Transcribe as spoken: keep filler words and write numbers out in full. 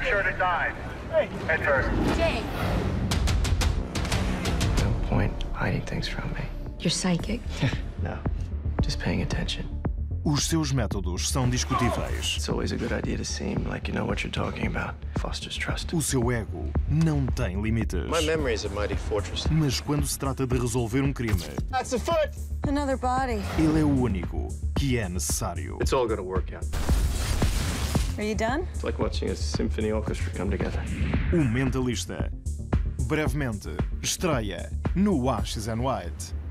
make sure to dive. Head first. Jake. No point hiding things from me. You're psychic? No, just paying attention. Os seus métodos são discutíveis. It's always a good idea to seem like you know what you're talking about. Fosters trust. O seu ego não tem limites. My memory is a mighty fortress. Mas quando se trata de resolver um crime, That's a foot! Another body. ele é o único que é necessário. It's all gonna work out. Are you done? It's like watching a symphony orchestra come together. O Mentalista. Brevemente, estreia no Wax and White.